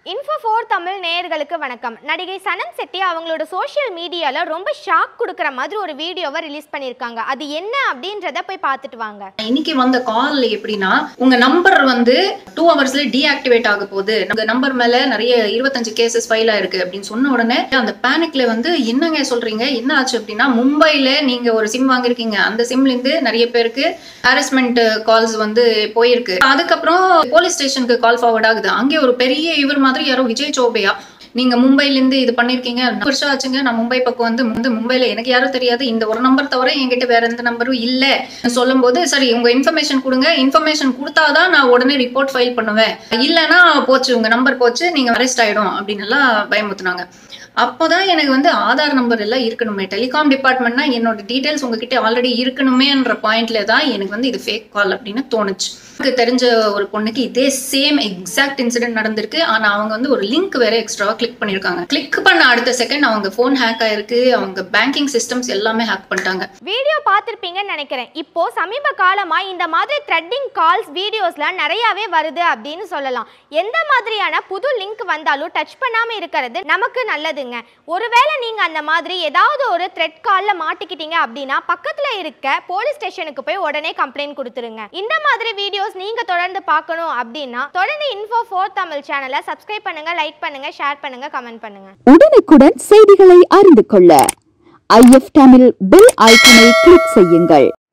Info4 Tamil நேயர்களுக்கு வணக்கம். நடிகை சனம் செட்டி அவங்களோட சோஷியல் மீடியால ரொம்ப ஷாக் கொடுக்கிற மாதிரி ஒரு வீடியோவை ரிலீஸ் பண்ணிருக்காங்க. அது என்ன அப்படின்றத போய் பார்த்துட்டு வாங்க. இன்னைக்கு வந்த கால் எப்படின்னா உங்க நம்பர் வந்து 2 ஹவர்ஸ்ல டீஆக்டிவேட் ஆக போகுது. உங்க நம்பர் மேல நிறைய 25 கேसेस ஃபைல் ஆயிருக்கு அப்படின்னு சொன்ன உடனே அந்த பேனிக்ல வந்து என்னங்க சொல்றீங்க, என்ன ஆச்சு அப்படின்னா மும்பைல நீங்க ஒரு சிம் வாங்கிருக்கீங்க. அந்த சிம்ல இருந்து நிறைய பேருக்கு ஹாரஸ்மெண்ட் கால்ஸ் வந்து போயிருக்கு. அதுக்கப்புறம் போலீஸ் ஸ்டேஷனுக்கு கால் ஃபார்வர்ட் ஆகுது. அங்கே ஒரு பெரிய இவர் மாதிரி யாரோ விஜய் சோபையா நீங்க மும்பைல இருந்து இது பண்ணிருக்கீங்க, 4 வருஷம் ஆச்சுங்க. நான் மும்பை பக்கம் வந்து மும்பைல எனக்கு யாரும் தெரியாது, இந்த ஒரு நம்பர் தவிர என்கிட்ட வேற எந்த நம்பரும் இல்ல சொல்லும் போது, சரி உங்க இன்ஃபர்மேஷன் கொடுங்க, இன்ஃபர்மேஷன் கொடுத்தாதான் நான் உடனே ரிப்போர்ட் ஃபைல் பண்ணுவேன், இல்லைன்னா போச்சு உங்க நம்பர் போச்சு, நீங்க அரெஸ்ட் ஆயிடும் அப்படின்னு எல்லாம் பயமுத்துனாங்க. அப்போதான் எனக்கு வந்து ஆதார் நம்பர் எல்லாம் இருக்கணுமே, டெலிகாம் டிபார்ட்மெண்ட்னா என்னோட டீடைல்ஸ் உங்ககிட்ட ஆல்ரெடி இருக்கணுமேன்ற பாயிண்ட்ல தான் எனக்கு வந்து இது ஃபேக் கால் அப்படின்னு தோணுச்சு. எனக்கு தெரிஞ்ச ஒரு பொண்ணுக்கு இதே சேம் எக்ஸாக்ட் இன்சிடென்ட் நடந்திருக்கு. ஆனா அவங்க வந்து ஒரு லிங்க் வேற எக்ஸ்ட்ராவா கிளிக் பண்ணிருக்காங்க. கிளிக் பண்ண அடுத்த செகண்ட் அவங்க போன் ஹேக் ஆயிருக்கு, அவங்க பேங்கிங் சிஸ்டம்ஸ் எல்லாமே ஹேக் பண்ணிட்டாங்க. வீடியோ பார்த்திருப்பீங்கன்னு நினைக்கிறேன். இப்போ சமீப காலமா இந்த மாதிரி த்ரெட்டிங் கால்ஸ் வீடியோஸ்லாம் நிறையவே வருது அப்படின்னு சொல்லலாம். எந்த மாதிரியான புது லிங்க் வந்தாலும் டச் பண்ணாம இருக்கிறது நமக்கு நல்லதுங்க. ஒருவேளை நீங்க அந்த மாதிரி ஏதாவது ஒரு த்ரெட் கால்ல மாட்டிக்கிட்டீங்க அப்படின்னா பக்கத்துல இருக்க போலீஸ் ஸ்டேஷனுக்கு போய் உடனே கம்ப்ளைண்ட் கொடுத்துருங்க. இந்த மாதிரி வீடியோஸ் நீங்க தொடர்ந்து பார்க்கணும் அப்படின்னா தொடர்ந்து Info4 தமிழ் சேனலை சப்ஸ்கிரைப் பண்ணுங்க, லைக் பண்ணுங்க, ஷேர் பண்ணுங்க, கமெண்ட் பண்ணுங்க. உடனுக்குடன் செய்திகளை அறிந்து கொள்ள IF தமிழ் பெல் ஐகானை கிளிக் செய்யுங்கள்.